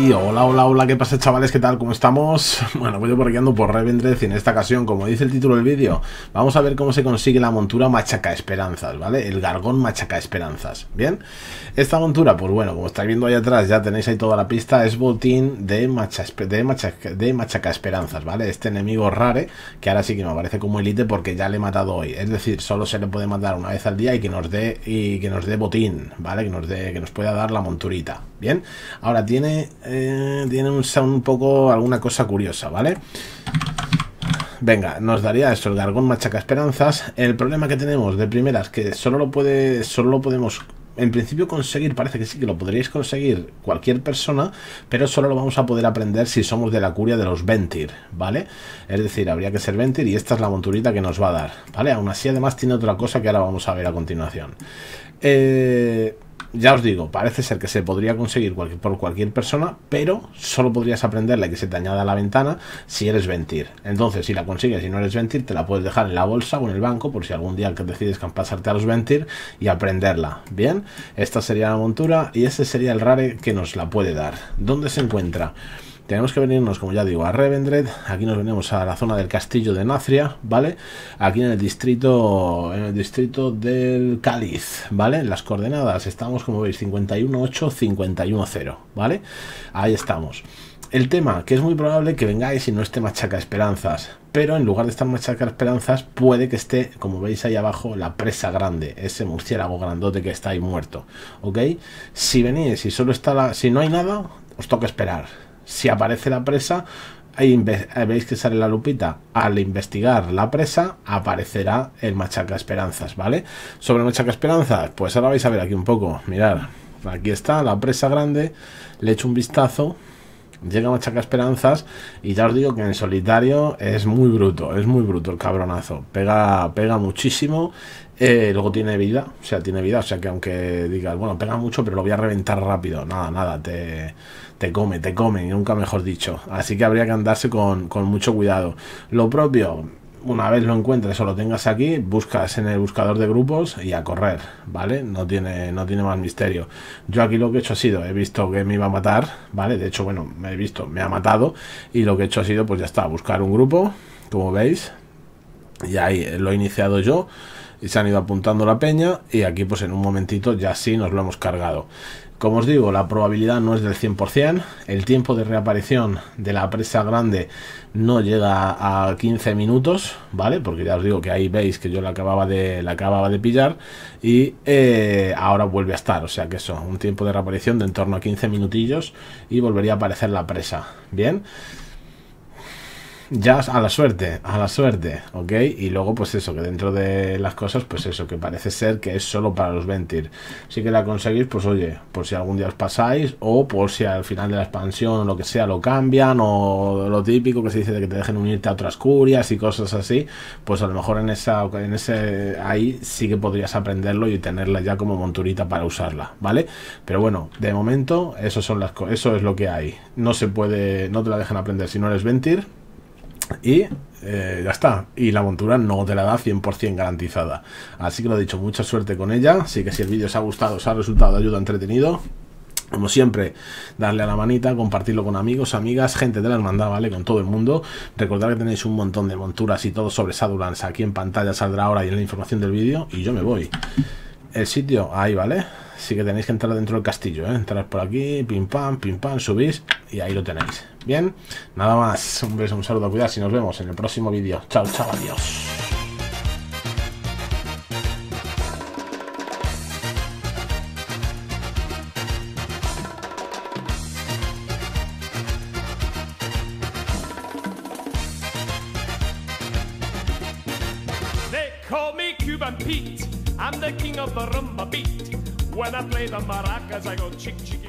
Y hola, hola, hola, ¿qué pasa, chavales? ¿Qué tal? ¿Cómo estamos? Bueno, pues yo por aquí ando por Revendreth y en esta ocasión, como dice el título del vídeo, vamos a ver cómo se consigue la montura Machaca Esperanzas, ¿vale? El Gargón Machaca Esperanzas, ¿bien? Esta montura, pues bueno, como estáis viendo ahí atrás, ya tenéis ahí toda la pista, es botín de Machaca Esperanzas, ¿vale? Este enemigo rare, que ahora sí que me aparece como elite porque ya le he matado hoy, es decir, solo se le puede matar una vez al día y que nos dé botín, ¿vale? Que nos pueda dar la monturita, ¿bien? Ahora tiene un poco alguna cosa curiosa, ¿vale? Venga, nos daría esto, el Gargón Machaca Esperanzas. El problema que tenemos de primeras que solo lo podemos en principio conseguir, parece que sí que lo podríais conseguir cualquier persona, pero solo lo vamos a poder aprender si somos de la curia de los Ventir, ¿vale? Es decir, habría que ser Ventir y esta es la monturita que nos va a dar, ¿vale? Aún así, además tiene otra cosa que ahora vamos a ver a continuación. Ya os digo, parece ser que se podría conseguir por cualquier persona, pero solo podrías aprenderla y que se te añada a la ventana si eres Ventir. Entonces, si la consigues y no eres Ventir, te la puedes dejar en la bolsa o en el banco por si algún día decides pasarte a los Ventir y aprenderla. Bien, esta sería la montura y ese sería el rare que nos la puede dar. ¿Dónde se encuentra? Tenemos que venirnos, como ya digo, a Revendreth. Aquí nos venimos a la zona del castillo de Nathria, ¿vale? Aquí en el distrito del Cáliz, ¿vale? En las coordenadas estamos, como veis, 51.8, 51.0, ¿vale? Ahí estamos. El tema, que es muy probable que vengáis y no esté Machaca Esperanzas, pero en lugar de estar Machaca Esperanzas, puede que esté, como veis ahí abajo, la presa grande, ese murciélago grandote que está ahí muerto, ¿ok? Si venís y solo está si no hay nada, os toca esperar. Si aparece la presa, ahí veis que sale la lupita. Al investigar la presa, aparecerá el Machaca Esperanzas, ¿vale? Sobre Machaca Esperanzas, pues ahora vais a ver aquí un poco. Mirad, aquí está la presa grande. Le echo un vistazo. Llega Machaca Esperanzas y ya os digo que en solitario es muy bruto el cabronazo. Pega muchísimo. Luego tiene vida, o sea que aunque digas, bueno, pega mucho, pero lo voy a reventar rápido. Nada, te come, y nunca mejor dicho. Así que habría que andarse con mucho cuidado. Lo propio, una vez lo encuentres o lo tengas aquí, buscas en el buscador de grupos y a correr, ¿vale? No tiene más misterio. Yo aquí lo que he hecho ha sido, he visto que me iba a matar, ¿vale? De hecho, bueno, me ha matado y lo que he hecho ha sido, pues ya está, buscar un grupo, como veis, y ahí lo he iniciado yo. Y se han ido apuntando la peña y aquí pues en un momentito ya sí nos lo hemos cargado. Como os digo, la probabilidad no es del 100%, el tiempo de reaparición de la presa grande no llega a 15 minutos, ¿vale? Porque ya os digo que ahí veis que yo la acababa de pillar y ahora vuelve a estar, o sea que eso, un tiempo de reaparición de en torno a 15 minutillos y volvería a aparecer la presa, ¿bien? Ya a la suerte, ¿ok? Y luego pues eso, que dentro de las cosas, pues eso, que parece ser que es solo para los Ventir. Si que la conseguís, pues oye, por si algún día os pasáis, o por si al final de la expansión o lo que sea lo cambian, o lo típico que se dice de que te dejen unirte a otras curias y cosas así, pues a lo mejor ahí sí que podrías aprenderlo y tenerla ya como monturita para usarla, ¿vale? Pero bueno, de momento eso es lo que hay. No se puede, no te la dejan aprender si no eres Ventir. Y ya está, y la montura no te la da 100% garantizada. Así que lo he dicho, mucha suerte con ella. Así que si el vídeo os ha gustado, os ha resultado de ayuda, entretenido, como siempre, darle a la manita, compartirlo con amigos, amigas, gente de la hermandad, ¿vale? Con todo el mundo. Recordad que tenéis un montón de monturas y todo sobre Shadowlands aquí en pantalla, saldrá ahora y en la información del vídeo. Y yo me voy. El sitio, ahí, ¿vale? Sí que tenéis que entrar dentro del castillo, ¿eh? Entrar por aquí, pim pam, subís y ahí lo tenéis. Bien, nada más, un beso, un saludo, cuidado y nos vemos en el próximo vídeo. Chao, adiós. They call me Cuban Pete. I'm the king of the rumba beat. When I play the maracas, I go chick chick.